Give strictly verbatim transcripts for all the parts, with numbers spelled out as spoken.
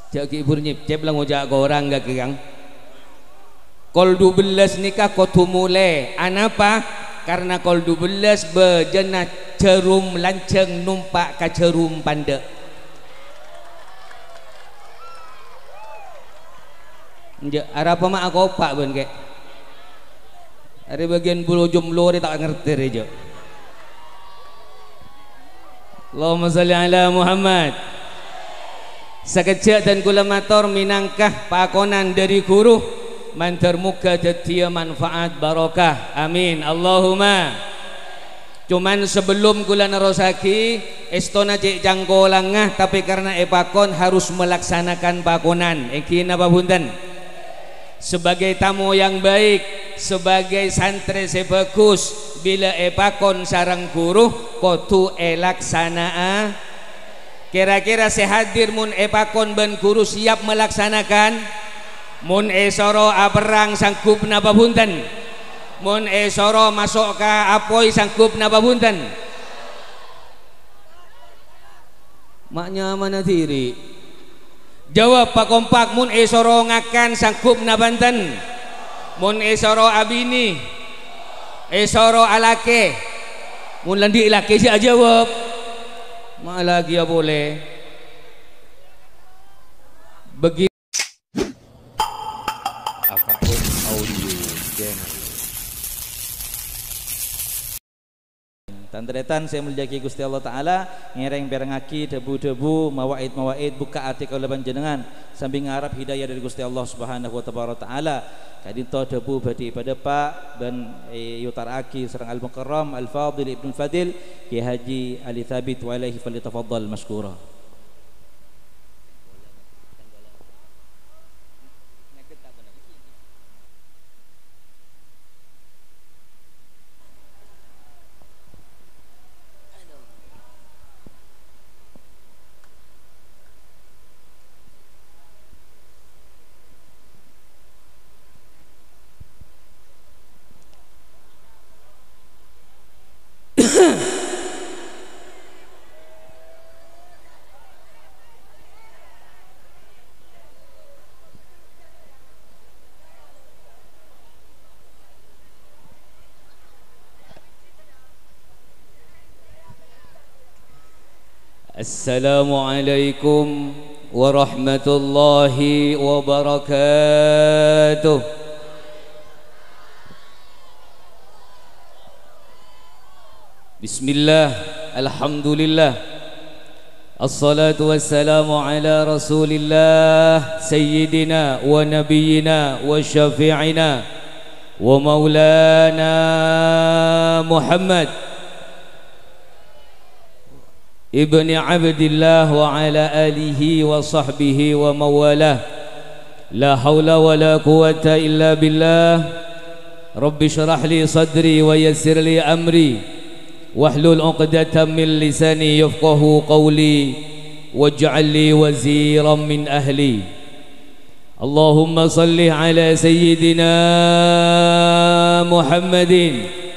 Jak ibur nyip-cep lang ojak orang gak kang. Kol dua belas nikah kotu mulai. Anapa? Karena kol dua belas berjenah cerum lanceng numpak ka cerum panda. Nja ara apa mak aku opak ben kek. Ada bagian bulu jumlo dia tak ngerti aja. Allahumma salli ala Muhammad. Sekejap dan kula matur minangkah pakonan dari guru mantar muka tetia manfaat barokah. Amin. Allahumma. Cuman sebelum kula nerosaki estona cek jangko langah tapi karena epakon harus melaksanakan pakonan. Iki napa punten? Sebagai tamu yang baik, sebagai santri sebagus, bila epakon sarang guru kotu elaksanaa. Kira-kira sehadir mun epakon ben guru siap melaksanakan. Mun esoro aperang sanggup napa punten. Mun esoro masuk ke apoi sanggup napa punten. Maknya mana diri. Jawab pak kompak. Mun esoro ngakan sanggup napa punten. Mun esoro abini esoro alake. Mun landi laki sih jawab. Mak lagi ya boleh. Begitu. Apapun audio channel. Tantretan saya mulyaki Gusti Allah Taala ngereng berengaki debu-debu mawaid-mawaid buka ati kaula panjenengan sambil ngarap hidayah dari Gusti Allah Subhanahu wa taala. Kadinto debu badi pada Pak ben e, yutaraki serang al-mukarram al-fadil ibn fadil Ki Haji Ali Thabit wa alaihi falyatafaddal mashkura. Assalamualaikum warahmatullahi wabarakatuh. Bismillah, alhamdulillah, assalatu wassalamu ala rasulillah sayyidina wa nabiyyina wa syafi'ina wa maulana Muhammad ibni Abdillah wa ala alihi wa sahbihi wa mawalah. La hawla wa la quwata illa billah. Rabbi syrah li sadri wa yassir li amri wahlul uqdatan min lisani yafqahu qawli waj'al li waziran min ahli. Allahumma salli ala sayyidina Muhammadin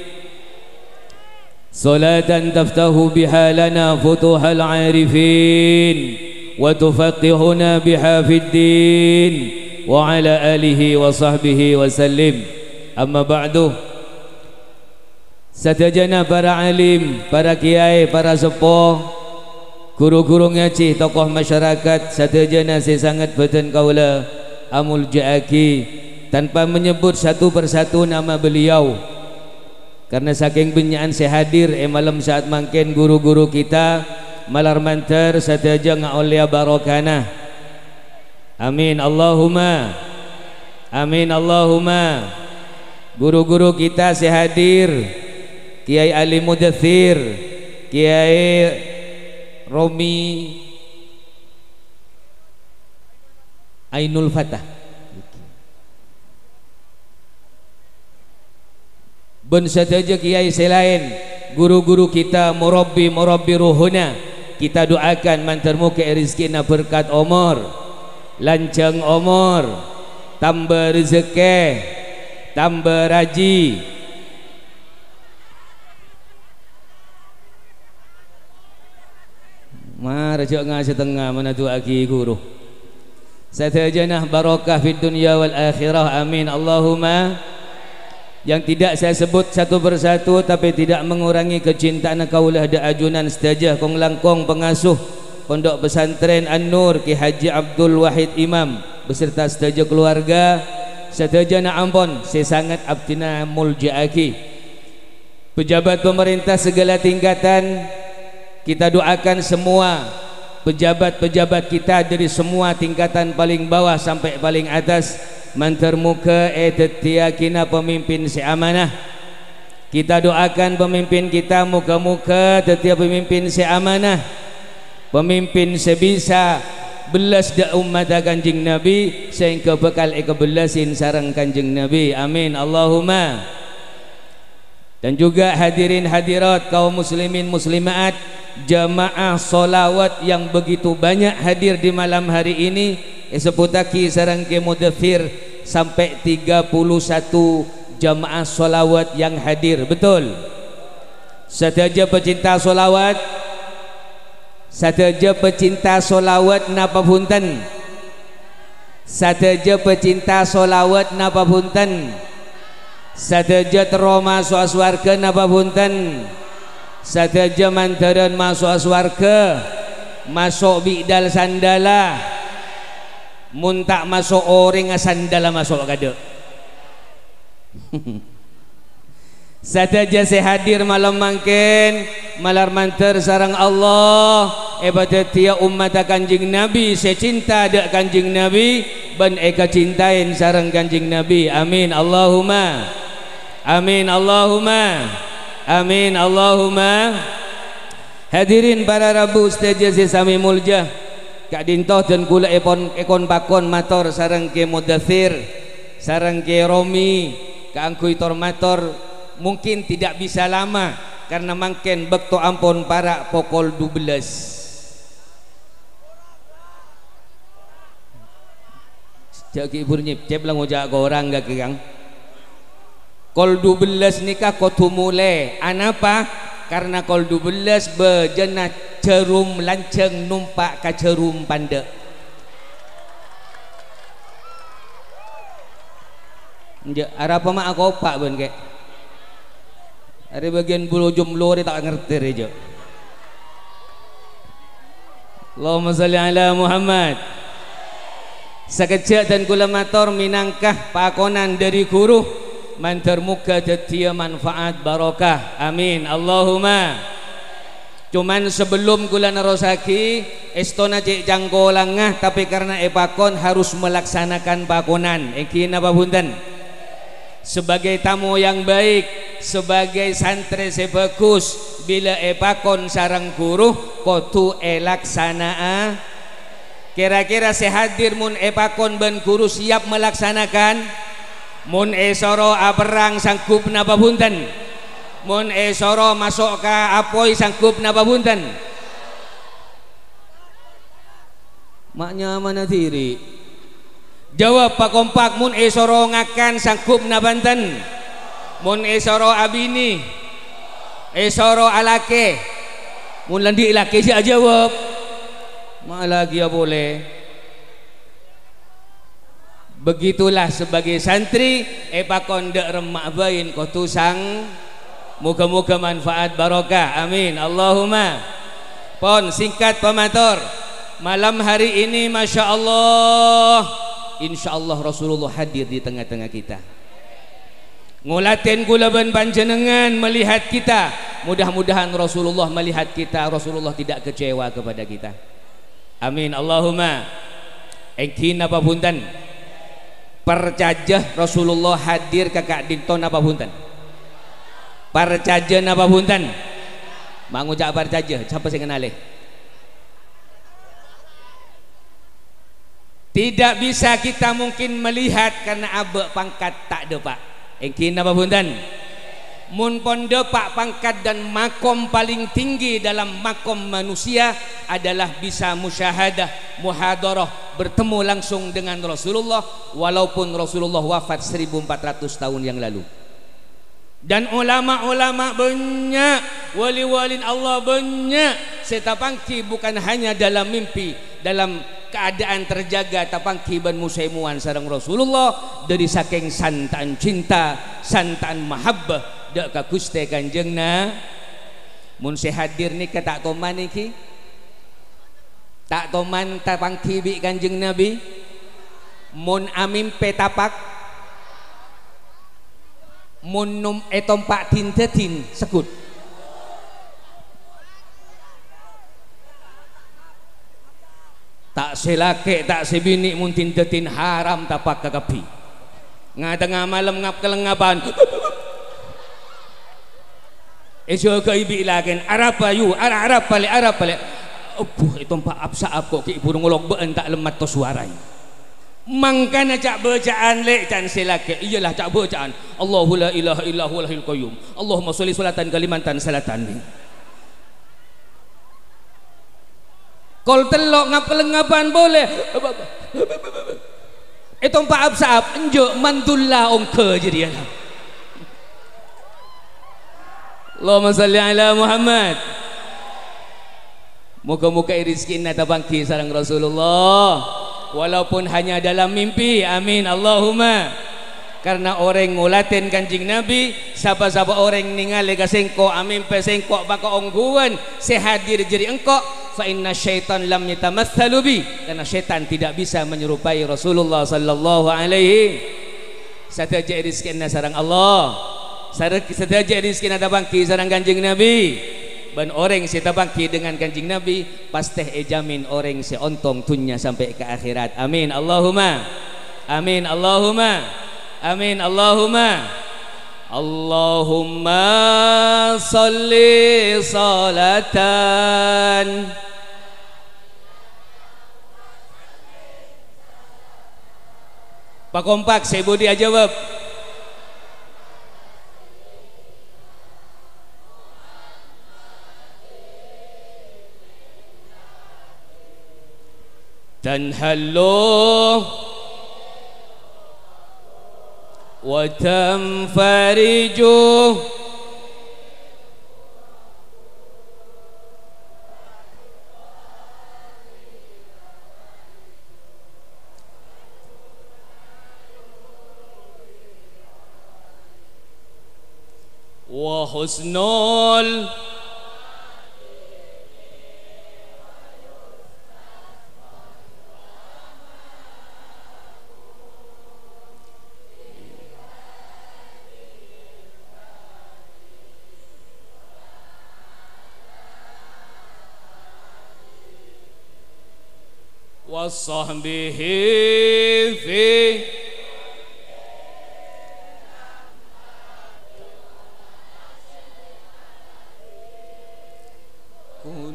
صلاة تفتح بها لنا فتوح العارفين وتفقهنا بها في الدين وعلى آله وصحبه وسلم. أما بعد, sadajana para alim, para kiai, para sepuh, guru-guru ngaji, tokoh masyarakat, sadajana saya sangat beten kaula amul jaaki tanpa menyebut satu persatu nama beliau. Karena saking benyaan saya hadir eh malam saat mangken guru-guru kita malar mantar sadaja ngaulia barokana. Amin Allahumma. Amin Allahumma. Guru-guru kita saya hadir Kiai Ali Mudathir, Kiai Romi Ainul Fatah. Ben saja kiai selain guru-guru kita murabbi murabbi ruhuna, kita doakan mantarmu ke rizkina berkat umur, lancang umur, tambah rezeki, tambah raji. Mah raja ngah setengah mana tu aki guru. Satajanah barakah fid dunya wal akhirah, amin Allahumma. Yang tidak saya sebut satu persatu tapi tidak mengurangi kecintaan kaulah da ajunan setajah kong langkong pengasuh Pondok Pesantren An-Nur Ki Haji Abdul Wahid Imam beserta setajah keluarga. Satajana ampun saya sangat abdina muljaaki. Pejabat pemerintah segala tingkatan, kita doakan semua pejabat-pejabat kita dari semua tingkatan paling bawah sampai paling atas mantar muka etetia kina pemimpin seamanah. Kita doakan pemimpin kita muka-muka tetia pemimpin seamanah, pemimpin sebisa belas da umat Kanjeng Nabi sehingga bekal eka belasin sarang Kanjeng Nabi, amin Allahumma. Dan juga hadirin hadirat kaum muslimin muslimat, jamaah solawat yang begitu banyak hadir di malam hari ini, seputaki sarang ke mudathir sampai tiga puluh satu jamaah solawat yang hadir, betul. Sataja pecinta solawat, sataja pecinta solawat napa punten, sataja pecinta solawat napa punten, sataja teroma suaswarga napa punten, sataja mantaran masuk aswarga masuk bidal sandala, muntak masuk orang sandala masuk kada. Sataja saya hadir malam mangken malar mantar sarang Allah ibadat tia umat Kanjeng Nabi, saya cinta dak Kanjeng Nabi ban eka cintain sarang Kanjeng Nabi, amin Allahumma, amin Allahumma, amin Allahumma. Hadirin para rabu setajah sesami mulja Kak Dintoh dan kula ekon ekon pakon mator sarang ke mudathir sarang ke Romi Kak Angkuy Tormator. Mungkin tidak bisa lama karena mangken bekto ampun para pukul dua belas. Jaki ibu nyip-cip lang ujak orang gak kang. Kol dua belas nikah kotu mulai. Anapa? Karena kol dua belas bejana cerum lanceng numpak ka cerum panda. Arah apa mak aku pak ben kek. Ada bagian bulu jumlo dia tak ngerti aja. Allahumma salli ala Muhammad. Sekejap dan kula matur minangkah pakonan dari guru mantar muka tetia manfaat barakah, amin Allahumma. Cuman sebelum kula nerosaki estona cek jangko langah tapi karena epakon harus melaksanakan pakonan. Iki napa punten? Sebagai tamu yang baik, sebagai santri sebagus, bila epakon sarang guru kotu elaksanaa. Kira-kira sehadir mun epakon ben guru siap melaksanakan. Mun esoro aperang sanggup napa punten. Mun esoro masuk ke apoi sanggup napa punten. Maknya mana diri? Jawab pak kompak. Mun esoro ngakan sanggup nabanten. Mun esoro abini esoro alake mun landi laki siya jawab mak lagi ya boleh. Begitulah sebagai santri epakon dek remak bain kotusang moga-moga manfaat barokah, amin Allahumma. Pon singkat pematur malam hari ini masya Allah insya Allah Rasulullah hadir di tengah-tengah kita. Ngulatin kula ben panjenengan melihat kita, mudah-mudahan Rasulullah melihat kita, Rasulullah tidak kecewa kepada kita, amin Allahumma. Engkin apa punten percajah Rasulullah hadir kakak dinton apa punten percajah apa punten mangucap percajah siapa sing kenalih. Tidak bisa kita mungkin melihat karena abek pangkat tak ada pak. Engkin apa punten? Mun pon depak pangkat dan makom paling tinggi dalam makom manusia adalah bisa musyahadah, muhadarah, bertemu langsung dengan Rasulullah walaupun Rasulullah wafat seribu empat ratus tahun yang lalu. Dan ulama-ulama banyak, wali-wali Allah banyak. Saya tapangki bukan hanya dalam mimpi, dalam keadaan terjaga tapangki ban musaimuan sareng Rasulullah dari saking santaan cinta santaan mahabbah dak ka Gusti Kanjengna. Mun se hadir ni ka tak toman iki tak toman tapangki bi Kanjeng Nabi mun amin petapak mun num etompak tintetin sekut tak selake tak sebini mun tintetin haram tapak kakapi nga tengah malam ngap kelengapan esok ke ibi lagen Arab ayu Arab Arab pale Arab pale opuh etompak absaab kok ki ibu ngolok beun tak lemat to suarai mangkana cak bacaan lek can selake iyalah cak bacaan Allahu la ilaha illa huwal hayyul qayyum Allahumma sholli salatan kalimatan salatan ni kol telok ngap kelengapan boleh itu empat absaab enjuk mantullah ongke jadi alam. Allahumma salli ala Muhammad. Moga-moga rezeki nata bangki sareng Rasulullah walaupun hanya dalam mimpi. Amin Allahumma. Karena orang ngulatin Kanjeng Nabi siapa-siapa orang ningali ka sengko amin pe sengko baka ongguan sehadir jadi engkau fa inna syaitan lam yatamatsalu bi karena syaitan tidak bisa menyerupai Rasulullah sallallahu alaihi sadaja rezekina sareng Allah sadaja rezekina tabangki sareng Kanjeng Nabi ban orang si tabangki dengan Kanjeng Nabi pasti ejamin orang si ontong dunya sampai ke akhirat. Amin Allahumma amin Allahumma amin Allahumma Allahumma salli salatan Pak kompak saya budi aja jawab dan halo wa tanfariju wa husnul wasahbihi fi kul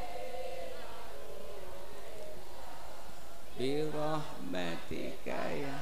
birahmatika ya.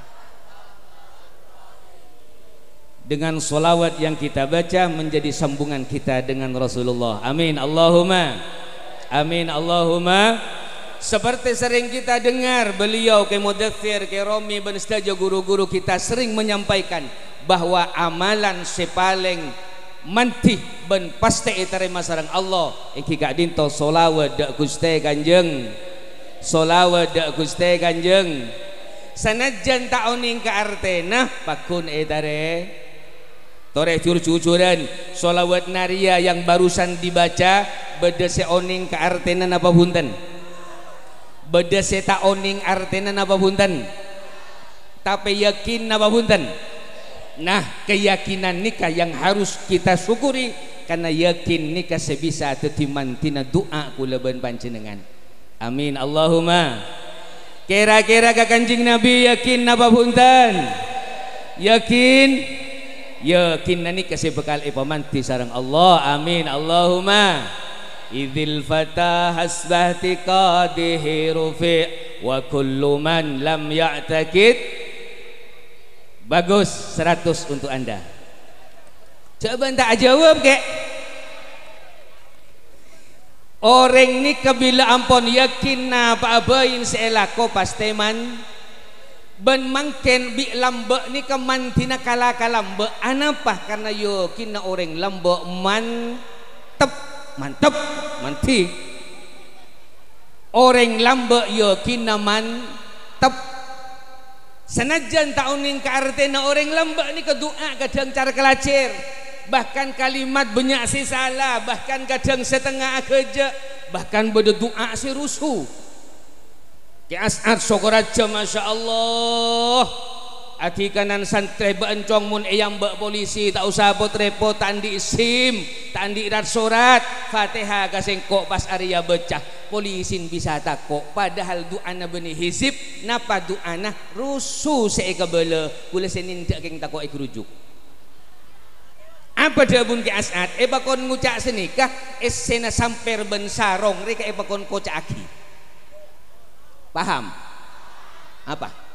Dengan solawat yang kita baca menjadi sambungan kita dengan Rasulullah. Amin Allahumma amin Allahumma. Seperti sering kita dengar beliau ke Mudaththir, ke Romi bin Staja, guru-guru kita sering menyampaikan bahwa amalan sepaling mantih ben pasti diterima sareng Allah iki gak dinto solawat dak Gusti Kanjeng solawat dak Gusti Kanjeng sanajan tak oning ka artena pakun etare tore curcucuran solawat naria yang barusan dibaca beda seoning ka artena napa punten beda seta oning artena napa punten tapi yakin napa punten. Nah keyakinan nikah yang harus kita syukuri karena yakin nikah sebisa tetiman tina doa kula ben panjenengan. Amin Allahumma. Kira-kira ka Kanjeng Nabi yakin napa punten yakin yakin nikah sebekal ipamanti sareng Allah. Amin Allahumma. Idzil fata hasbahti qadihi rufi wa kullu man lam ya'taqid. Bagus, seratus untuk anda. Coba tak jawab kek. Orang ni kabila ampon yakin na paabain seelako pasteman ben mangken bi lambe ni keman tina kala kalambe anapa karena yakin na orang lambe mantep mantep manti orang lamba yakin naman tep senajan tahun yang ke artinya orang lamba ni ke doa kadang cara kelacir, bahkan kalimat banyak si salah, bahkan kadang setengah kerja, bahkan berdoa si rusuh. Ki As'ad syukur aja Masya Allah. Ati kanan santri bencong mun eyang bak polisi tak usah repot-repot tandi sim tandi irat surat Fatihah kasengkok pas Arya becah polisin bisa takok padahal duana benih hizib napa duana rusuh seeka bela kula senin tak keng takok ik rujuk apa dia bun Ki As'ad eba kon ngucak senikah esena samper ben sarong reka eba kon kocak aki paham apa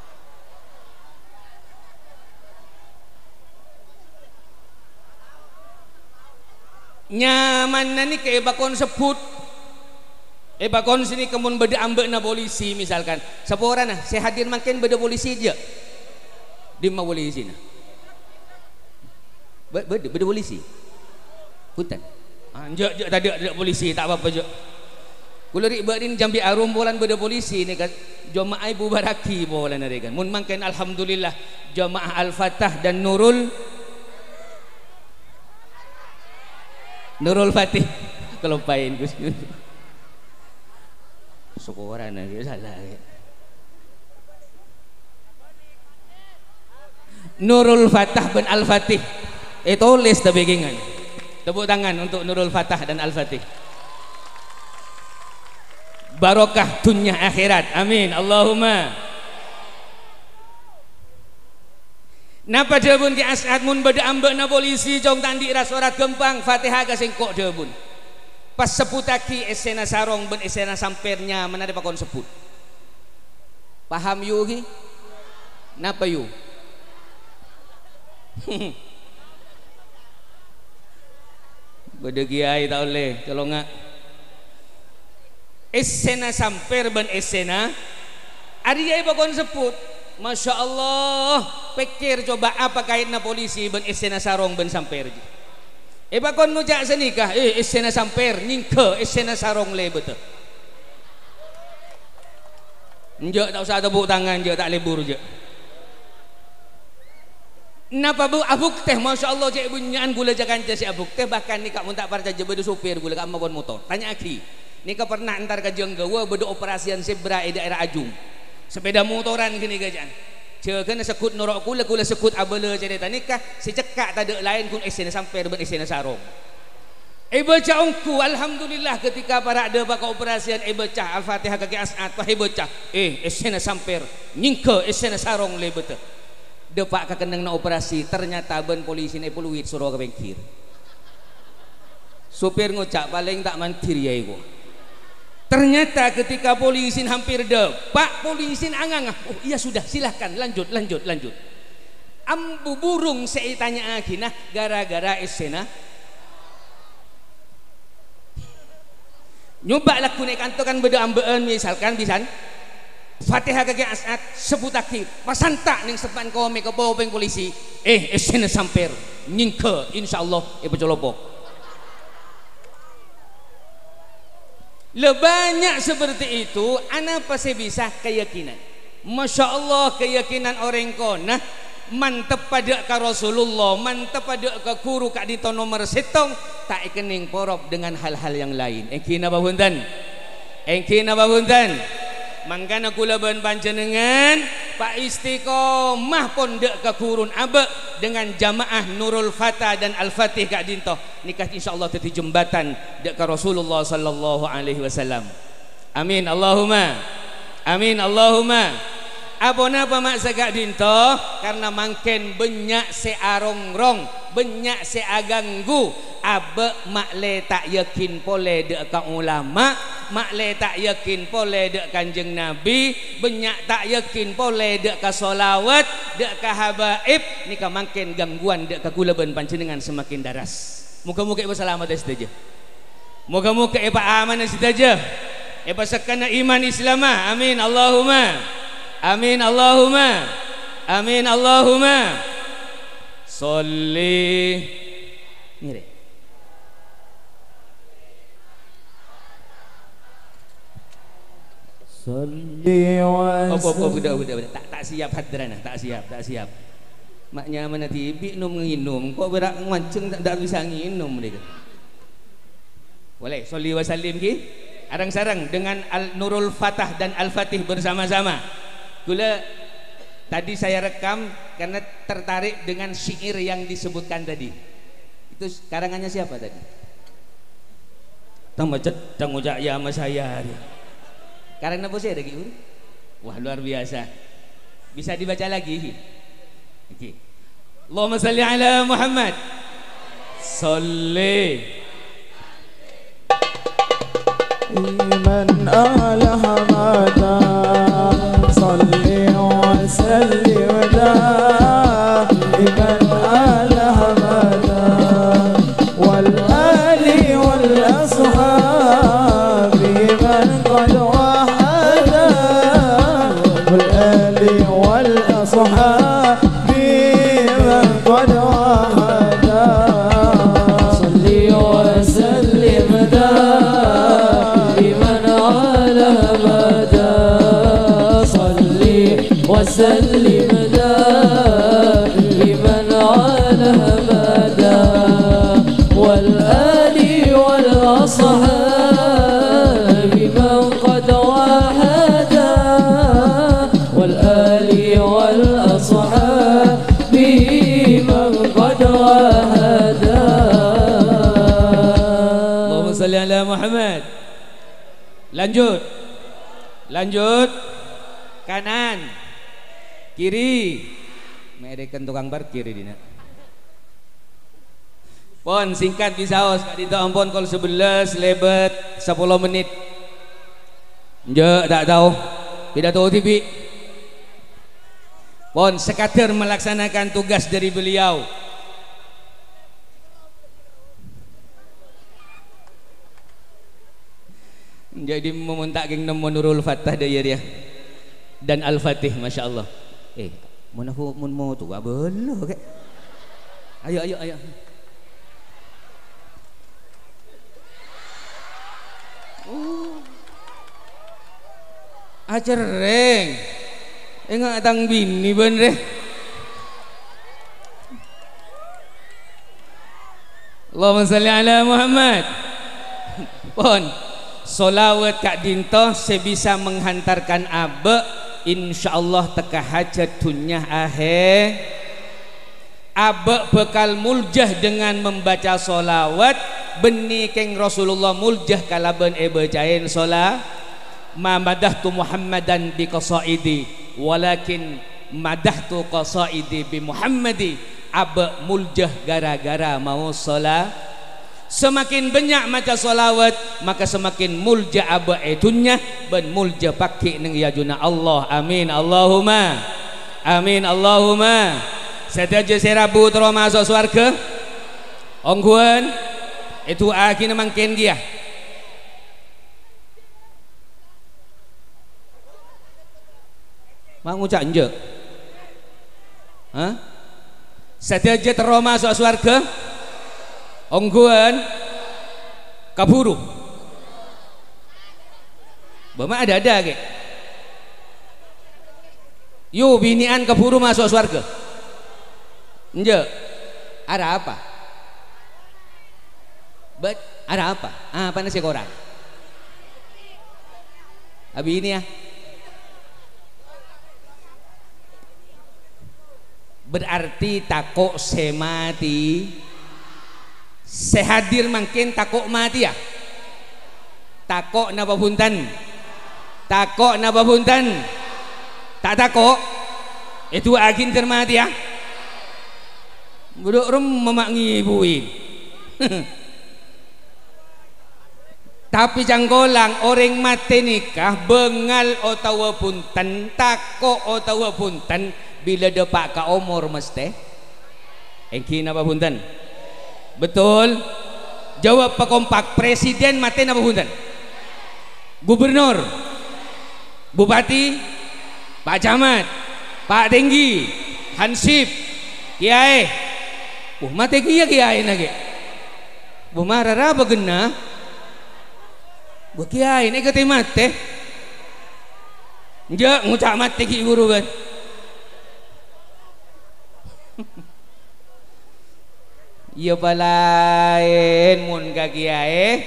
nyaman nani ke bakon sebut eh bakon sini kemun beda ambek na polisi misalkan sepora nah saya hadir makin beda polisi aja di ma polisi nah beda beda polisi hutan anjak jak tadi ada polisi tak apa-apa je kula ri badin jambi arum bolan beda polisi ni kan jamaah ibu baraki bolan ari kan mun makin alhamdulillah jamaah Al-Fatah dan Nurul Nurul Fatih kelupain Gus syukuran aja salah ya. Nurul Fatah bin Al-Fatih eh tulis tapi gengan tepuk tangan untuk Nurul Fatah dan Al-Fatih barokah dunia akhirat amin Allahumma. Napa dia pun Ki As'ad mun beda ambek na polisi jong tandi rasurat gempang Fatihah kasengkok dia pun pas seputaki esena sarong ben esena sampernya mana ada pakon seput paham yuhi napa yu beda kiai tak oleh kalau enggak esena samper ben esena ada pakon seput Masya Allah pikir coba apa kaitna polisi ben esena sarong ben samper eh bakon ngujak senikah eh esena samper nyingke esena sarong le betul njak tak usah tepuk tangan je tak lebur je napa bu abuk teh Masya Allah cek bunyian gula jakan si abuk teh bahkan ni kak mun tak parca je bedu supir gula kak mabon motor tanya aki ni ka pernah antar ka jenggawa bedu operasian zebra di daerah Ajung sepeda motoran gini gajan cekan sekut norok kula kula sekut abele cerita nikah secekak tak ada lain kun esena sampai ben esena sarong eh baca ongku alhamdulillah ketika para ada baka operasian eh baca Al-Fatihah kaki As'ad pahe baca eh esena sampai nyingke esena sarong le betul depak ka kendang na operasi ternyata ben polisi ne puluit suruh ke bengkir supir ngucap paling tak mantir ya iku. Ternyata ketika polisin hampir depak polisin angang oh iya sudah silahkan lanjut lanjut lanjut ambu burung saya tanya akhirnya gara-gara esena nyoba laku naik kantokan beda ambeen misalkan bisan Fatihah kaki As'ad sebutaki pasanta ning sepan kome ke bawah peng polisi eh esena samper nyingke insyaallah ibu colopok le banyak seperti itu anak pasti bisa keyakinan Masya Allah keyakinan orang kona mantep pada ke Rasulullah mantep pada ke guru kak dito nomor setong tak ikening porop dengan hal-hal yang lain engkina bahuntan engkina bahuntan mangkana kula ban panjenengan Pak Istiqomah pun dek ke kurun abek dengan jamaah Nurul Fatah dan Al-Fatih kak dinto nikah insyaallah tadi jembatan dek ke Rasulullah sallallahu alaihi wasallam amin Allahumma amin Allahumma abona pamaksa kak dinto karena mangken banyak searongrong banyak seaganggu abe makle tak yakin pole dek ka ulama makle tak yakin pole dek kanjeng Nabi banyak tak yakin pole dek ka solawat dek ka habaib nika mangken gangguan dek ka kula ben panjenengan semakin daras muga-muga ibu selamat saja muga-muga ibu aman saja ibu sekana iman Islamah amin Allahumma amin Allahumma amin Allahumma sholli mire Salli wa oh, oh, oh, udah, udah, udah. Tak, tak siap hadrana, tak siap, tak siap. Maknya mana tibi minum nginum, kok berak mancing tak, tak bisa nginum mereka. Boleh, salli wa sallim ki. Arang-sarang dengan Al Nurul Fatah dan Al-Fatih bersama-sama. Gula tadi saya rekam karena tertarik dengan syair yang disebutkan tadi. Itu karangannya siapa tadi? Tang macet, tang ujak ya sama saya. Karena apa sih ada gitu? Wah luar biasa. Bisa dibaca lagi. Okey. Allahumma salli ala Muhammad. Salli. Iman ala hamada. Salli wa sallim daiman ala hamada. Wal ali wal ashabi man qad وسلم دائما على مدى والآل والأصحاب من قد وحدا والآل والأصحاب من قد وحدا اللهم صل على محمد. Lanjut, lanjut, kanan, kiri, merekan tukang parkir ini. Pon singkat bisa os, kadita ampun kol sebelas lebet sepuluh menit. Je tak tahu, tidak tahu T V. Pon sekadar melaksanakan tugas dari beliau. Jadi memuntak geng nemu Nurul Fatah dia dia dan Al-Fatih, masya Allah. Eh, mun aku mun mau tu abelo kek. Ayo ayo ayo. Oh. Acereng. Enggak tang bini bener. Allahumma salli ala Muhammad. Pon solawat kak dinto sebisa menghantarkan abe insyaallah teka hajat dunya akhir. Abe bekal muljah dengan membaca solawat beni keng Rasulullah muljah kalaban e bacain sola ma madahtu Muhammadan bi qasaidi walakin madahtu qasaidi bi Muhammadi. Abe muljah gara-gara mau sola. Semakin banyak maca solawat maka semakin mulja aba etunya ben mulja pakai neng yajuna Allah. Amin Allahumma amin Allahumma. Setaja serabu terus masuk surga ongguan itu akhirnya mangken dia. Mau ngucap je hah? Setaja terus masuk surga ongguan kaburu bama ada-ada ke yu binian kaburu masuk surga nje ada apa bet ada apa ah apa nasi koran abi ini ya berarti takok semati sehadir mungkin takok mati ya takok napa punten takok napa punten tak takok itu agin termati ya buduk rum memakngi buin tapi janggolang orang mati nikah bengal otawa punten takok otawa punten bila depak ka umur mesti engki napa punten. Betul. Jawab pekompak. Presiden mati napa punten? Gubernur, Bupati, Pak Camat, Pak Tinggi, Hansip, Kiai. Uh mati kiai kiai nage. Bu marara bagena. Bu kiai ini kete mati. Je ngucak mati ki guru kan. Iya palain mun ka kiai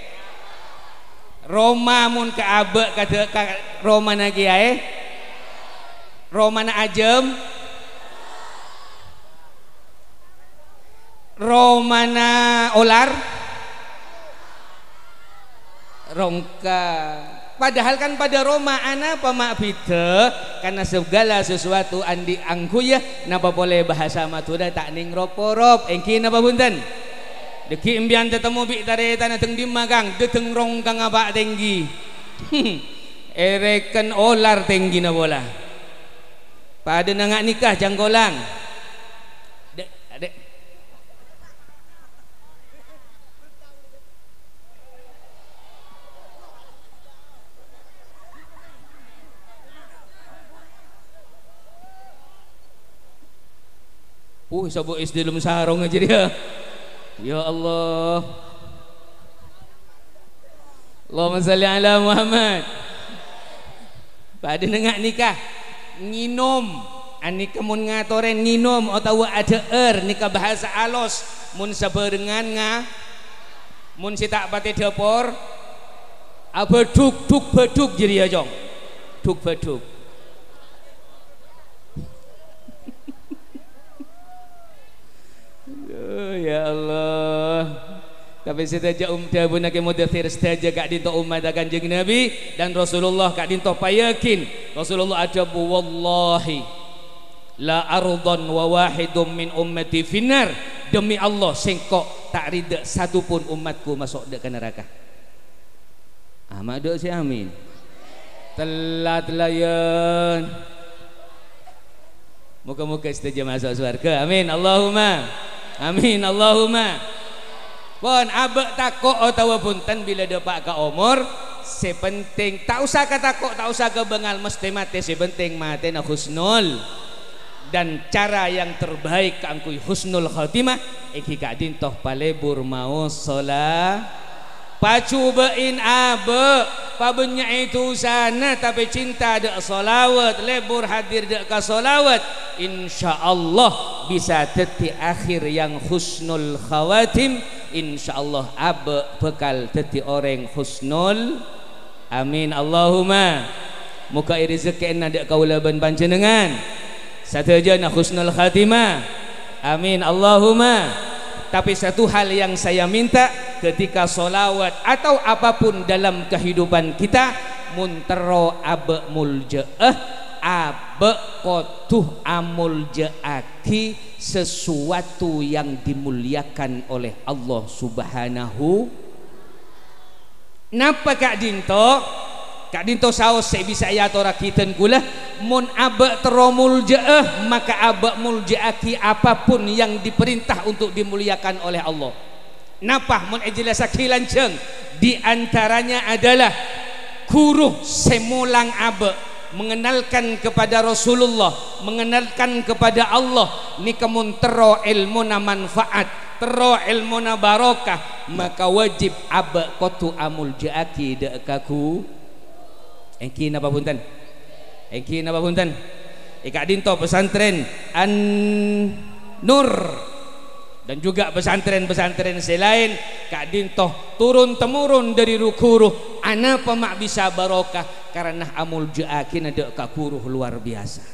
Roma mun ka abe ka Roma na kiai Roma na ajem Roma na olar rongka. Padahal kan pada Roma ana pamak bida karena segala sesuatu andi angku ya napa boleh bahasa Madura tak ning roporop engki napa punten deki imbian tetemu bi tare tanah teng di magang deteng rongkang apa tinggi ereken olar tinggi na bola pada nangak nikah janggolang dek dek Uh, sabuk is dalam sarung aja dia. Ya Allah. Allahumma salli ala Muhammad. Pada nengak nikah nginum ani kemun ngatoren nginum atau ada er nikah bahasa alos mun sabarengan nga mun si tak pati dapur apa duk duk beduk jadi ya jong duk beduk. Oh, ya Allah. Tapi setaja umda bunake mudathir setaja kak dinto umat kanjeng Nabi dan Rasulullah kak dinto payakin Rasulullah ada bu wallahi la ardon wa wahidum min ummati finnar demi Allah sengkok tak rida satu pun umatku masuk ke neraka. Ahmad doa si amin. Telat layan. Muka-muka setaja masuk surga. Amin. Allahumma. Amin Allahumma. Pun abek takok atau punten bila dapat ke umur sepenting tak usah ke takok tak usah ke bengal mesti mati sepenting mati na husnul dan cara yang terbaik keangkui husnul khatimah iki kak dintoh palebur mau sholat pacu bein abe pabenya itu sana tapi cinta dek solawat lebur hadir dek ka solawat insyaallah bisa teti akhir yang husnul khawatim insyaallah abe bekal teti orang husnul amin Allahumma muka rezeki na dek kaula ban panjenengan sateja na husnul khatimah amin Allahumma. Tapi satu hal yang saya minta ketika solawat atau apapun dalam kehidupan kita muntero abe muljaah abe kotuh amul jaaki sesuatu yang dimuliakan oleh Allah subhanahu. Napa Kak Dinto? Kak Dinto saos saya bisa ya tora kiten kula mun abe teromul jaah maka abe muljaaki apapun yang diperintah untuk dimuliakan oleh Allah. Napa mun ejilasa kilanceng di antaranya adalah kuruh semulang abe mengenalkan kepada Rasulullah, mengenalkan kepada Allah ni kemun tero ilmu na manfaat, tero ilmu na barokah, maka wajib abe kotu amul jaaki dek kaku. Engki napa punten? Engki napa punten? Ikak Dinto pesantren An Nur dan juga pesantren-pesantren selain Kak Dinto turun temurun dari rukuruh ana pemak bisa barokah karena amul jaakin ada kakuruh luar biasa.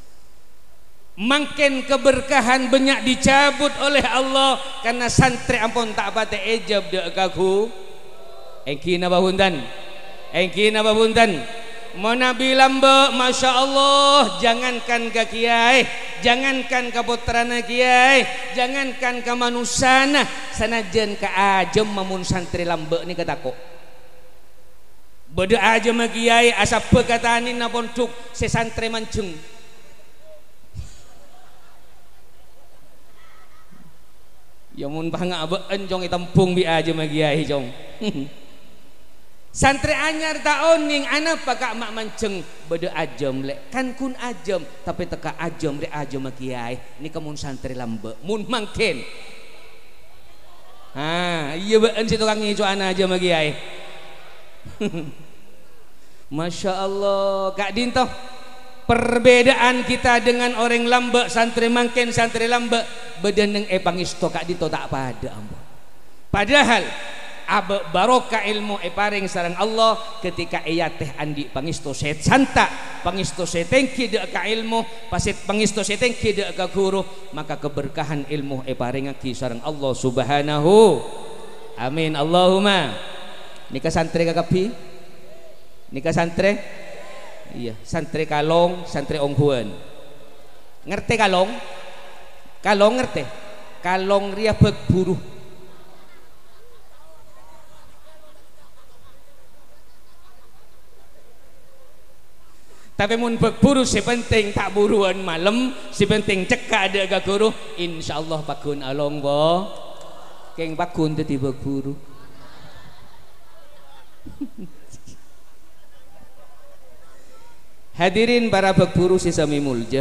Makin keberkahan banyak dicabut oleh Allah karena santri ampun tak pate ejab dek kaku. Engki napa punten? Engki napa punten? Mana bilang be, masya Allah, jangankan ke kiai, jangankan ke putrana kiai, jangankan ke manusana, sanajan ke ajem mamun santri lambe ni ketako. Beda aja ma kiai asap pekatanin na ponduk se santri mancung. Ya mun bangga be enjong itampung bi aja ma kiai jong. Santri anyar taon ning anak pakak mak manceng beda ajem lek kan kun ajem tapi teka ajem re ajem kiai ni kemun santri lambe mun mangken ha iya beun si tukang ngicu ana ajem kiai Masya Allah Kak Dinto, perbedaan kita dengan orang lambek santri mangken santri lambek bedeneng e pangisto Kak Dinto tak pada ambo. Padahal abe barokah ilmu e paring sareng Allah ketika iya teh andi pangisto set santa pangisto setengki dek ka ilmu pasit pangisto setengki dek ka guru, maka keberkahan ilmu e paringaki sareng Allah subhanahu. Amin Allahumma. Nikah santri kakapi nikah santri iya santri kalong santri onghuan ngerti kalong kalong ngerti kalong ria begburu tapi mun begburu si penting tak buruan malam si penting cekak ada gak guru insyaallah pakun along bo keng pakun tadi begburu. Hadirin para begburu sesami mulja.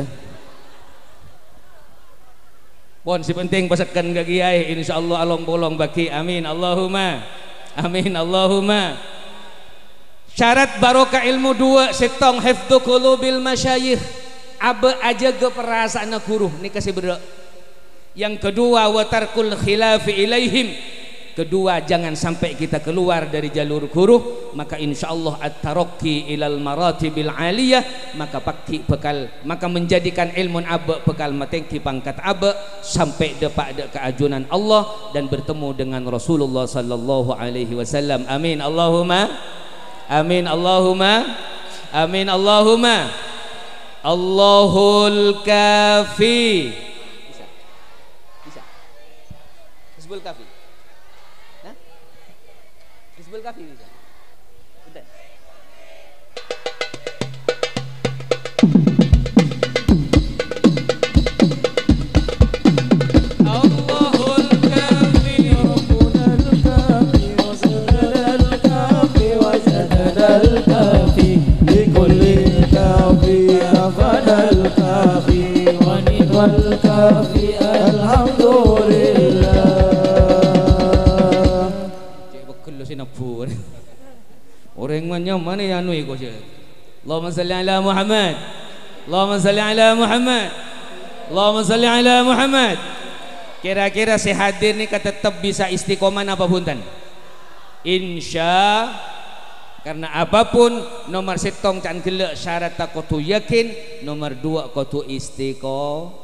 Pon si penting pasakan ke kiai insyaallah along bolong bagi amin Allahumma. Amin Allahumma. Syarat barokah ilmu dua setong hifdzu qulubil masyayikh. Abe aja ke perasaan guru ni kasih berdua. Yang kedua wa tarkul khilafi ilaihim. Kedua jangan sampai kita keluar dari jalur guru, maka insyaallah at-tarakki ilal maratibil aliyah, maka pakki bekal maka menjadikan ilmu abe bekal matengki pangkat abe sampai depak de keajunan Allah dan bertemu dengan Rasulullah sallallahu alaihi wasallam. Amin Allahumma. Amin Allahumma. Amin Allahumma. Allahul kafi. Bisa. Bisa. Hizbul kafi. Hizbul kafi bisa. Udah. Allahul kafi rabbunal kafi wa zadal kafi wa zadal kafi likulli kafi afadal kafi wa nidwal kafi alhamdulillah. Sinapur orang mana mana yang anu iko je. Allahumma salli ala Muhammad. Allahumma salli ala Muhammad. Allahumma salli ala Muhammad. Kira-kira si hadir ni tetap bisa istiqomah apa punten? Insya karena apapun nomor setong can gelek syarat tak kutu yakin, nomor dua kutu istiqomah.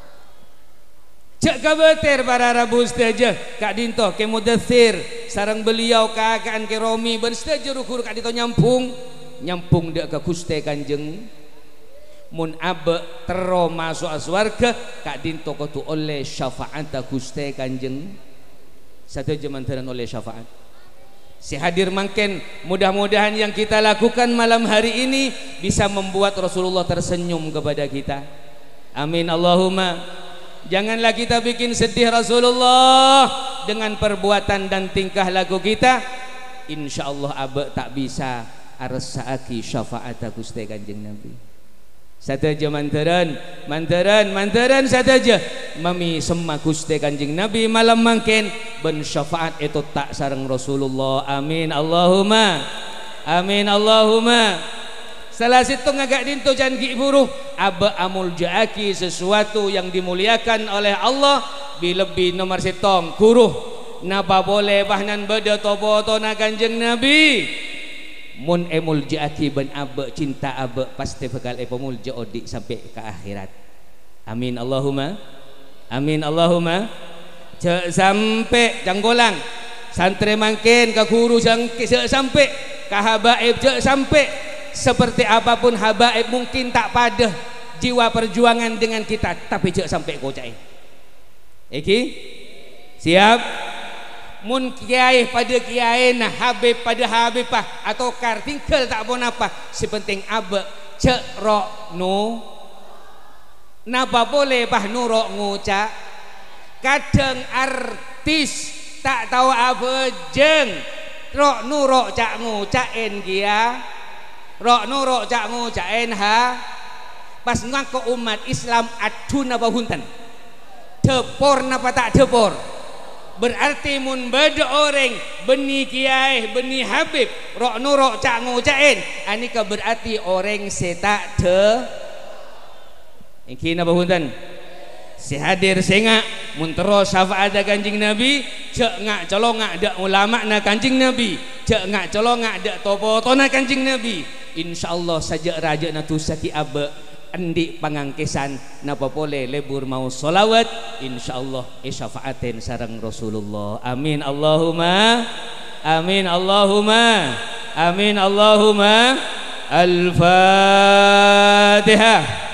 Cak kabatir para rabu ustazah Kak Dinto ke mudathir sarang beliau kakaan ke Romi berstaja rukur Kak Dinto nyampung nyampung dek ke kuste kanjeng mun abe tero masuk aswarga Kak Dinto kutu oleh syafaat kuste kanjeng satu jamantaran oleh syafaat. Si hadir mangken mudah-mudahan yang kita lakukan malam hari ini bisa membuat Rasulullah tersenyum kepada kita. Amin Allahumma. Janganlah kita bikin sedih Rasulullah dengan perbuatan dan tingkah laku kita. Insyaallah abe tak bisa arsaaki syafaat Gusti Kanjeng Nabi. Sataja mantaran, mantaran, mantaran sataja mami semma Gusti Kanjeng Nabi malam mangken ben syafaat itu tak sareng Rasulullah. Amin Allahumma. Amin Allahumma. Salah situ ngagak dinto jangan giburuh aba amul jaaki sesuatu yang dimuliakan oleh Allah bilebih nomor setong kuruh napa boleh bahnan beda toboto na Kanjeng Nabi mun emul jaaki ben aba cinta aba pasti bakal epomul jaodi sampai ke akhirat. Amin Allahumma. Amin Allahumma. Cek sampai janggolang santri mangkin ke guru jang cek sampai ke habaib cek sampai seperti apapun habaib mungkin tak pada jiwa perjuangan dengan kita tapi jek sampai kocai iki siap mun kiai pada kiai nah habib pada habibah atau kartingkel tak pun apa sepenting abe cek rok nu napa boleh bah nurok ngucak kadang artis tak tahu apa jeng rok nurok cak ngucakin dia rok nurok cak ngucain ha pas ngako umat Islam adun apa hunten depor napa tak depor berarti mun beda orang beni kiai beni habib rok nurok cak ngucain anika berarti orang setak te iki napa punten si hadir singa mun terus syafaat Kanjeng Nabi cek ngak colong ngak dak ulama na Kanjeng Nabi cek ngak colong ngak dak topo-tona Kanjeng Nabi insyaallah saja raja na tusaki abe endi pangangkesan napa boleh lebur mau solawat insyaallah isyafaatin sareng Rasulullah amin Allahumma amin Allahumma amin Allahumma al-Fatihah.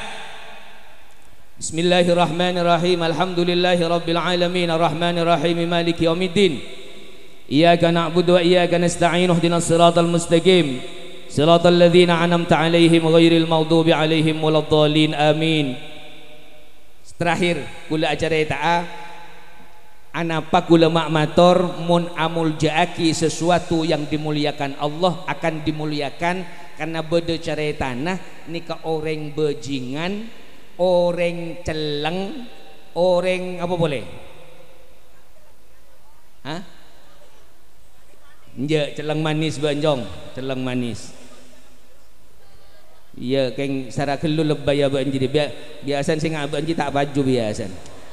Bismillahirrahmanirrahim. Alhamdulillahi rabbil alamin arrahmanir rahim maliki yaumiddin. Iyyaka na'budu wa iyyaka nasta'in ihdinas siratal mustaqim. Siratal ladzina an'amta 'alaihim ghairil maghdubi 'alaihim waladdallin. Amin. Terakhir kula acara ta'a anapa kula mak matur mun amul jaaki sesuatu yang dimuliakan Allah akan dimuliakan karena beda cara tanah nika orang bejingan orang celeng, orang apa boleh? Hah? Ya, celeng manis banjong, celeng manis. Ya, keng sara kelu lebay abang jadi biasan sing abang jadi tak baju biasan.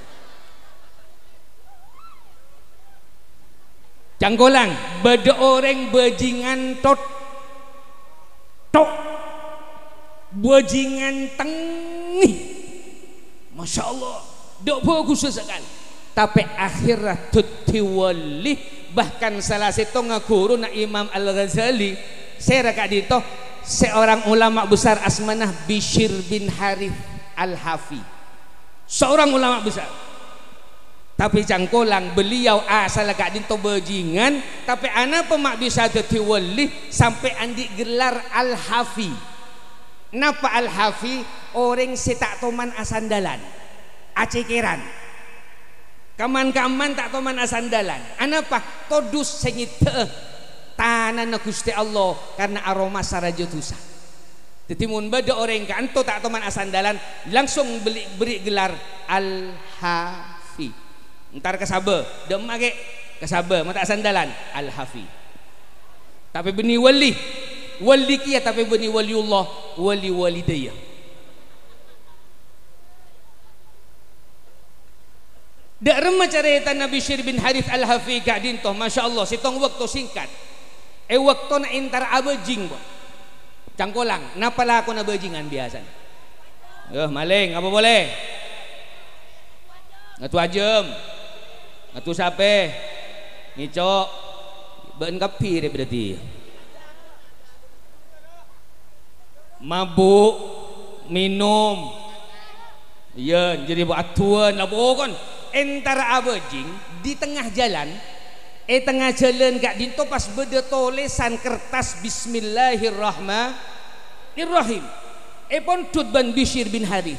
Cangkolang, beda orang bajingan tot tok bajingan tengih. Masya Allah, dok bagus sekali. Tapi akhirat tutiwali bahkan salah satu ngaguru na Imam Al-Ghazali saya raka dito seorang ulama besar asmanah Bishr bin Harith Al-Hafi, seorang ulama besar. Tapi cangkolang beliau asal raka dito bajingan tapi anak pemak bisa tutiwali sampai andi gelar Al-Hafi. Napa Al-Hafi orang setak toman asandalan acekeran kaman-kaman tak toman asandalan anapa todus sengite tanan Gusti Allah karena aroma sarajotusa tetimun beda orang kanto tak toman asandalan langsung beli beri gelar Al-Hafi entar kesabe demage kesabe mata asandalan Al-Hafi tapi benih wali wali kia tapi benih waliullah wali walidayah. Dak remah cerita Nabi Bishr bin Harith Al-Hafi kak dintoh Masya Allah sitong waktu singkat eh waktu na intar abejing bo cangkolang napa lah aku na bejingan biasa eh maling apa boleh ngatu ajem ngatu sape ngicok ben kapi deh berarti mabuk minum iya jadi buat atuan lah bukan entara abejing di tengah jalan eh tengah jalan gak dinto pas beda tulisan kertas Bismillahirrahmanirrahim eh pon tut ban Bishr bin Harith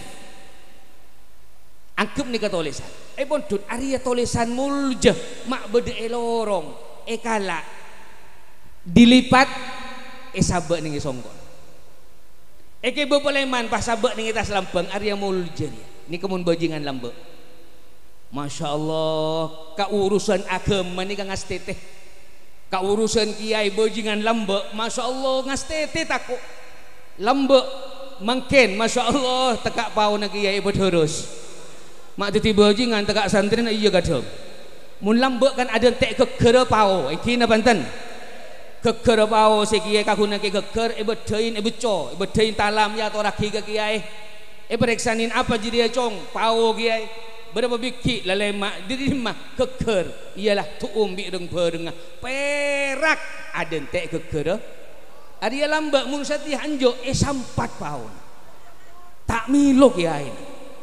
angkep nih ke tulisan eh pon tut Arya tulisan mulja mak beda elorong eh kala dilipat eh sabak nih songkon eh ke bepoleman pas sabak nih tas lampang Arya mulja ini kemun bajingan lambek. Masya Allah kaurusan agama ni kang ngasteteh kaurusan kiai bajingan lambek Masya Allah ngasteteh takut lambek mungkin Masya Allah tekak pau na kiai berterus mak titi bajingan tekak santri na iya gadam mun lambek kan ada tek keker pau iki na banten keker pau si kiai kakuna ke keker e bedain e beco e bedain talam ya atau raki ke kiai e periksanin apa jadi cong pau kiai berapa biki lalema diri mah keker ialah tuum bi deng perengah perak ada entek keker ada lambak mun sati hanjo eh sampat paun tak milok ya ini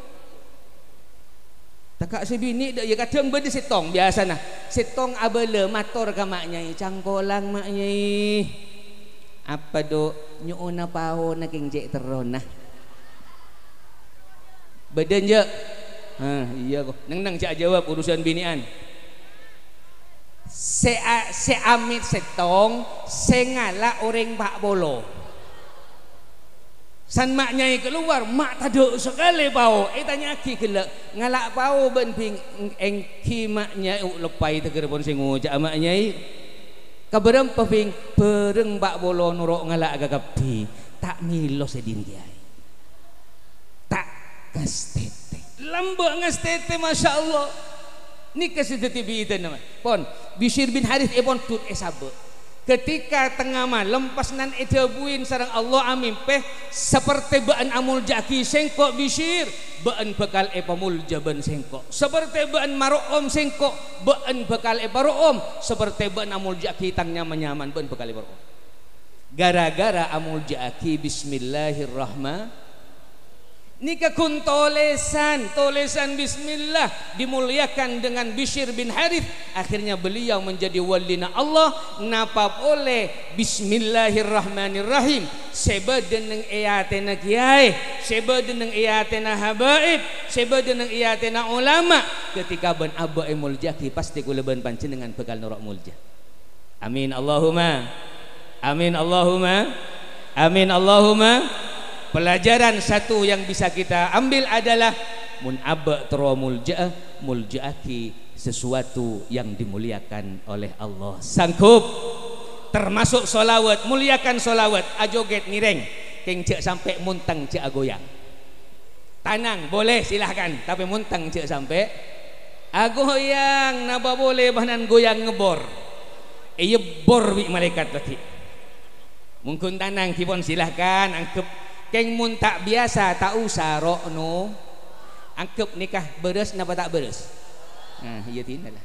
takak sebini dak ya kadang bede setong biasa nah setong abele mator ka maknya cangkolang maknya apa do nyuuna paon na king jek terona beden je. Ah, iya kok. Neng neng cak jawab urusan binian. Se se amit setong, se ngala orang pak bolo. San mak nyai keluar, mak taduk sekali pau. Eh tanya ki kelak ngalak pau ben ping eng ki mak nyai lepai teger pun sing ngucak mak nyai. Kaberem ping pereng bak bolo nurok ngalak gagapi. Tak ngilos edin kiai. Tak ngastete. Lambok ngastete masyaallah. Ni kesedeti biiten nama. Pon Bishr bin Harith epon tut esabe. Ketika tengah malam pas nan ejabuin sareng Allah amin peh seperti baan amul jaki sengkok Bishr baan bekal epamul jaban sengkok seperti baan maroom sengkok baan bekal eparoom seperti baan amul jaki tang nyaman nyaman baan bekal eparoom gara-gara amul jaki bismillahirrahmanirrahim nikah kun tolesan tolesan bismillah dimuliakan dengan Bishr bin Harith akhirnya beliau menjadi walina Allah napa boleh bismillahirrahmanirrahim seba deneng eyatena kiai seba deneng eyatena habaib seba deneng eyatena ulama ketika ben abba emul jaki pasti kula ben panjenengan bekal nurok mulja amin Allahumma amin Allahumma amin Allahumma. Pelajaran satu yang bisa kita ambil adalah mun abba tero mulja muljaaki sesuatu yang dimuliakan oleh Allah. Sanggup termasuk solawat, muliakan solawat ajoget nireng keng cek sampai muntang cek agoyang. Tanang boleh silahkan tapi muntang cek sampai agoyang napa boleh bahanan goyang ngebor. Iya bor wi malaikat tadi. Mungkin tanang kipon silahkan angkep keng mun tak biasa tak usah rokno angkep nikah beres napa tak beres nah iya tindalah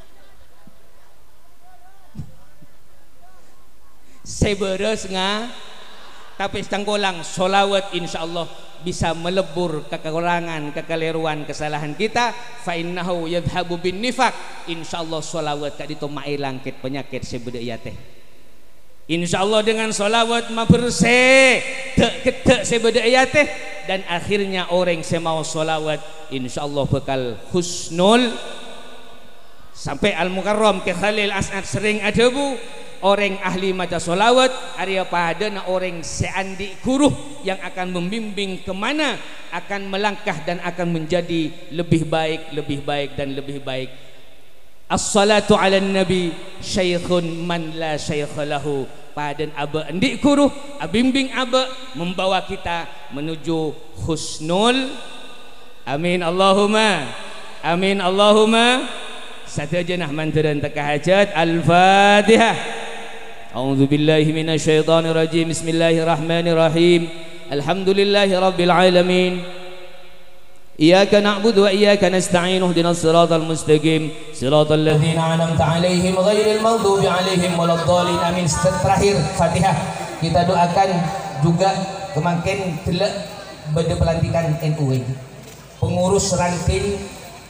seberes nga tapi setanggolang solawat insyaallah bisa melebur kekurangan kekeliruan kesalahan kita fa innahu yadhhabu bin nifaq insyaallah solawat kak dito mailangkit penyakit sebeda teh insyaallah dengan solawat ma bersih tek ketek sebeda teh dan akhirnya orang semau solawat insyaallah bakal husnul sampai Al-Mukarram ke Khalil As'ad sering adabu orang ahli maca solawat area padana orang seandi kuruh yang akan membimbing kemana akan melangkah dan akan menjadi lebih baik lebih baik dan lebih baik. As-salatu ala nabi syaikhun man la syaikha lahu padan aba endik kuruh abimbing aba membawa kita menuju husnul amin Allahumma amin Allahumma satu aja nah mantaran teka hajat al-fatihah a'udzu billahi minasyaitonir rajim bismillahirrahmanirrahim alhamdulillahi rabbil alamin iyyaka na'budu wa iyyaka nasta'in ihdinas siratal mustaqim siratal ladzina an'amta 'alaihim ghairil maghdubi 'alaihim waladdallin amin. Terakhir Fatihah kita doakan juga kemakin telak beda pelantikan N U pengurus ranting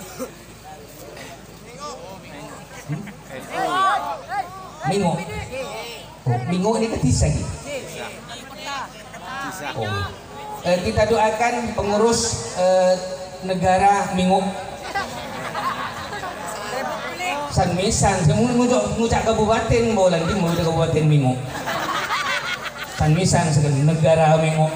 Minggu oh, Minggu ini ketisa gitu oh. eh, kita doakan pengurus eh, negara Minggu San Misan semua ngucap ngucap kabupaten bolan di mau kabupaten Minggu San Misan sekali negara Minggu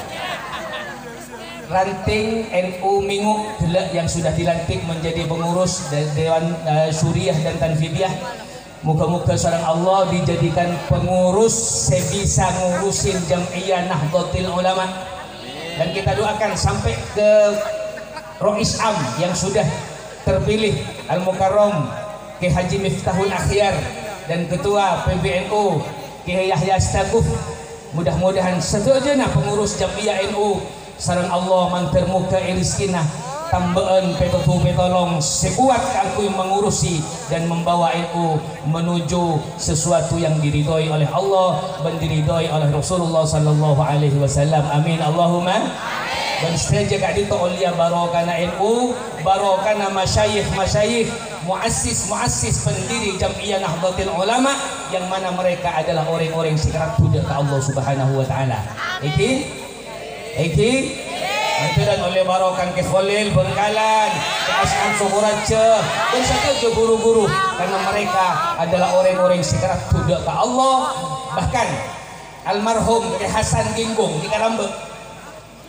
ranting N U Minggu yang sudah dilantik menjadi pengurus Dewan uh, Syuriah dan Tanfidiyah. Muka-muka seorang Allah dijadikan pengurus sebisa ngurusin Jam'iyah Nahdlatul Ulama. Dan kita doakan sampai ke Rois Am yang sudah terpilih Al-Mukarram Ki Haji Miftahul Akhyar dan Ketua P B N U Ki Yahya Staquf. Mudah-mudahan setuju nah pengurus Jam'iyah N U sareng Allah manter muka iriskina tambaan petotu petolong sekuat aku mengurusi dan membawa N U menuju sesuatu yang diridhoi oleh Allah dan diridhoi oleh Rasulullah sallallahu alaihi wasallam amin Allahumma dan sejaga kak dito ulia barokana N U barokana masyayikh masyayikh muassis muassis pendiri Jam'iyah Nahdlatul Ulama yang mana mereka adalah orang-orang sekerat kuda ke Allah subhanahu wa ta'ala iki iki anturan oleh barokan ke Khalil Bengkalan ke As'an Sukuraja dan satu guru-guru karena mereka adalah orang-orang sekerat kuda ke Allah bahkan almarhum ke Hasan Ginggung di Karambek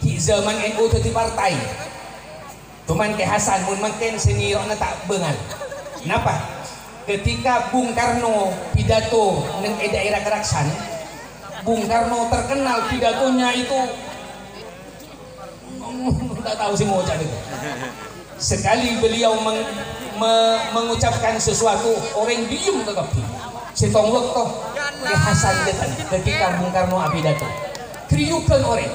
di zaman N U tadi partai cuman ke Hasan mun makin senirokna tak bengal. Kenapa? Ketika Bung Karno pidato neng daerah Keraksan, Bung Karno terkenal pidatonya itu tak tahu sih mau ucap itu. Sekali beliau meng, me, mengucapkan sesuatu orang diem tetap setong waktu ke Hasan datang ketika Bung Karno pidato kriukan orang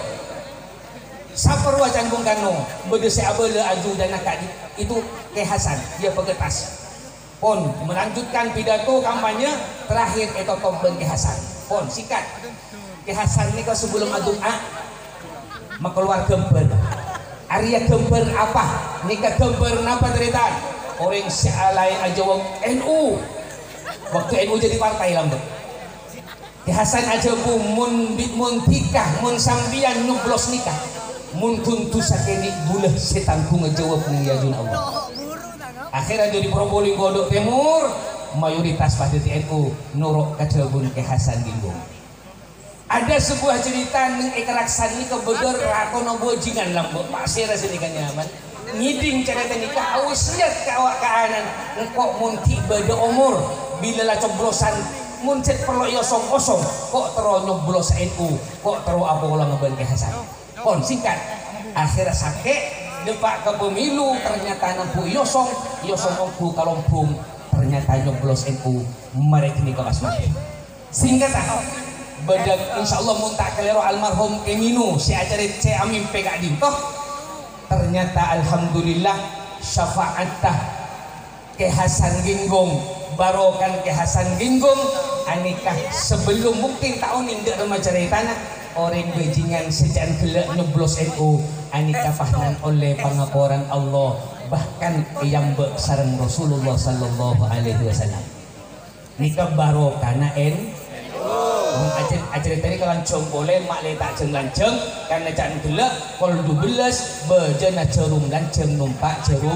sapar wajan Bung Karno berdesa abele aju dan akak itu ke Hasan dia pegetas pon melanjutkan pidato kampanye terakhir itu toben ke Hasan pon sikat ke Hasan ini kau sebelum adu a maka keluar gambar Arya gambar apa nikah gambar apa cerita orang sealai aja wong N U waktu N U jadi partai lambat di Hasan aja bu mun mun tikah mun sambian nyoblos nikah mun kuntu sakeni bulah setan ku ngejawab ngiyajun Allah akhirnya jadi Probolinggo Godok Timur mayoritas pada N U nuruk kacabun ke Hasan Ginggong. Ada sebuah cerita neng Keraksan ini kebedor rakono bojingan lambok pasir rasanya kan nyaman ngiding cerita nikah awis lihat kawak kaanan engkau munti beda umur bila lah coblosan muncet perlu yosong kosong kok terus nyoblos N U kok terus apa ulang ngeban ke Hasan kon singkat akhirnya sakit depak ke pemilu ternyata nampu yosong yosong mampu kalompung ternyata nyoblos N U mereka nikah mati singkat ah badak insyaallah muntak kelero almarhum Eminu si acara C Amin P K D toh ternyata alhamdulillah syafaatah ke Hasan Ginggong barokan ke Hasan Ginggong anikah sebelum mungkin tahun ini remaja tanah orang bajingan sejak gelak nyoblos N U anikah pahnan oleh pengaporan Allah bahkan yang sareng Rasulullah sallallahu alaihi wasallam nikah barokana N ajar ajar tadi kalau lancung boleh mak letak jeng lancung karena jangan gelak kalau dua belas bejana jerum lancung numpak jerum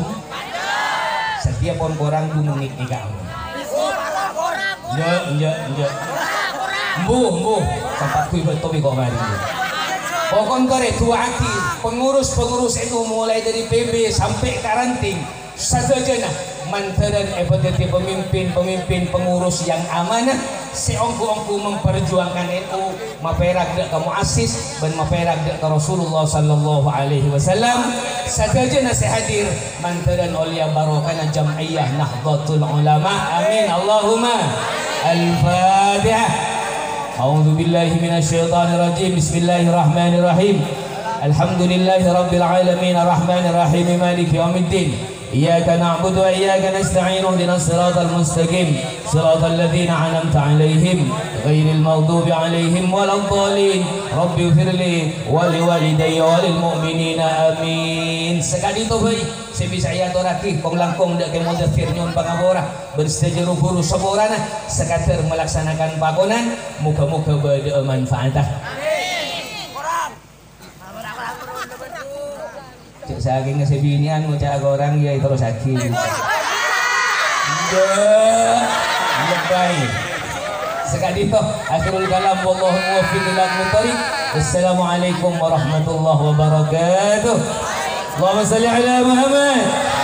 setiap pon korang dua menit nih kamu ya ya ya mbuh mbuh sampai kui betul kok hari ini pokon kore dua aki pengurus-pengurus itu mulai dari P B sampai karanting sadajana mantaran ebadati pemimpin-pemimpin pengurus yang amanah seongku-ongku memperjuangkan N U maperak dak kamu asis dan maperak dak ke Rasulullah sallallahu alaihi wasallam sadajana sehadir mantaran oleh barokana jam'iyah Nahdlatul Ulama amin Allahumma al-Fatihah. A'udzu billahi minasyaitonir rajim. Bismillahirrahmanirrahim. Alhamdulillahi rabbil alamin arrahmanir rahim maliki yaumiddin. Iyyaka na'budu wa iyyaka nasta'in ihdinas siratal mustaqim siratal ladzina an'amta 'alaihim ghairil maghdubi 'alaihim waladdallin. Rabbi ighfirli wa liwalidayya wa lil mu'minina amin. Sekali itu baik sebisa ya torati penglangkong dak kemudathir nyon pangabora bersejeru guru saborana sekater melaksanakan pagonan muga-muga bade manfaatah. Cek saking ngesebinian ngucap orang ya terus sakit. Lebay. Sekali itu akhirul kalam wallahu muwaffiq ila aqwamit. Assalamualaikum warahmatullahi wabarakatuh. Allahumma shalli ala Muhammad.